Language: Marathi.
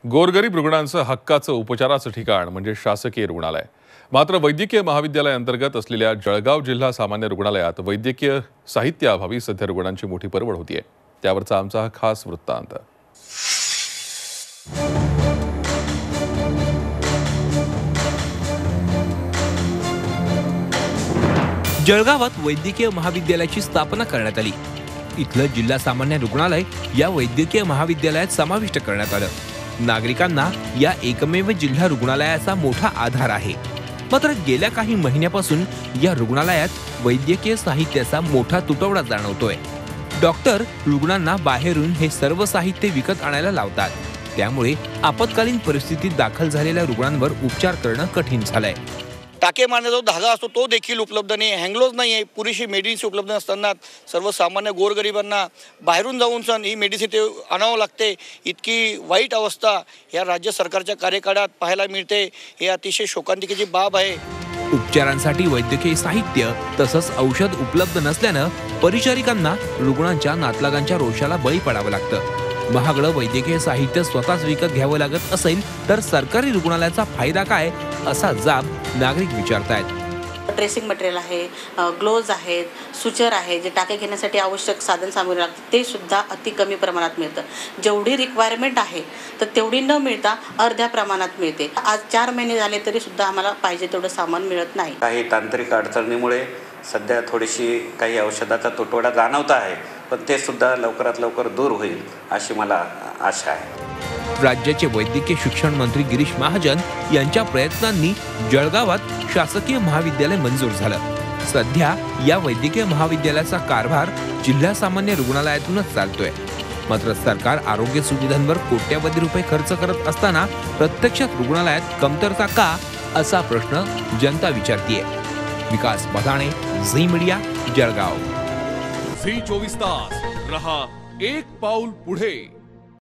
गोरगरीब रुग्णांचं हक्काचं उपचाराचं ठिकाण म्हणजे शासकीय रुग्णालय। मात्र वैद्यकीय महाविद्यालय अंतर्गत असलेल्या जळगाव जिल्हा सामान्य रुग्णालयात वैद्यकीय साहित्याअभावी सध्या रुग्णांची मोठी परवड होतीये। त्यावरचा आमचा हा खास वृत्तांत। जळगावात वैद्यकीय महाविद्यालयाची स्थापना करण्यात आली। इथलं जिल्हा सामान्य रुग्णालय या वैद्यकीय महाविद्यालयात समाविष्ट करण्यात आलं। नागरिकांना या एकमेव जिल्हा रुग्णालयाचा मोठा आधार आहे। मात्र गेल्या काही महिन्यापासून या रुग्णालयात वैद्यकीय साहित्याचा मोठा तुटवडा जाणवतोय। डॉक्टर रुग्णांना बाहेरून हे सर्व साहित्य विकत आणायला लावतात। त्यामुळे आपत्कालीन परिस्थितीत दाखल झालेल्या रुग्णांवर उपचार करणं कठीण झालंय। टाके मारण्याचा धागा असतो तो देखील उपलब्ध नाही, हँगलोज नाही आहे, पुरेशी मेडिसिन उपलब्ध नसताना सर्वसामान्य गोरगरिबांना बाहेरून जाऊन सण ही मेडिसिन ते आणावं लागते। इतकी वाईट अवस्था या राज्य सरकारच्या कार्यकाळात पाहायला मिळते। हे अतिशय शोकांतिकेची बाब आहे। उपचारांसाठी वैद्यकीय साहित्य तसंच औषध उपलब्ध नसल्यानं परिचारिकांना रुग्णांच्या नातलगांच्या रोषाला बळी पडावं लागतं। महागडं वैद्यकीय साहित्य स्वतःच विकत घ्यावं लागत असेल तर सरकारी रुग्णालयाचा फायदा काय असा जाब नागरिक विचारतायत। ड्रेसिंग मटेरियल आहे, ग्लोव्ज आहेत, सुचर आहे, जे टाके घेण्यासाठी आवश्यक साधन सामुग्री लागते ते सुद्धा अति कमी प्रमाणात मिळतं। जेवढी रिक्वायरमेंट आहे तर तेवढी न मिळता अर्ध्या प्रमाणात मिळते। आज 4 महिने झाले तरी सुद्धा आम्हाला पाहिजे तेवढं सामान मिळत नाही। काही तांत्रिक अडचणीमुळे सध्या थोडीशी काही औषधाचा तुटवडा जाणवत आहे, पण ते सुद्धा लवकरात लवकर दूर होईल अशी मला आशा आहे। राज्याचे वैद्यकीय शिक्षण मंत्री गिरीश महाजन यांच्या प्रयत्नांनी जळगावात शासकीय महाविद्यालय मंजूर झालं। सध्या या वैद्यकीय महाविद्यालयाचा कारभार जिल्हा सामान्य रुग्णालयातूनच चालतोय। मात्र सरकार आरोग्य सुविधांवर कोट्यवधी रुपये खर्च करत असताना प्रत्यक्षात रुग्णालयात कमतरता का असा प्रश्न जनता विचारतीये। विकास बधाणे, झी मीडिया, जळगाव। झी 24 तास रहा एक पाऊल पुढे।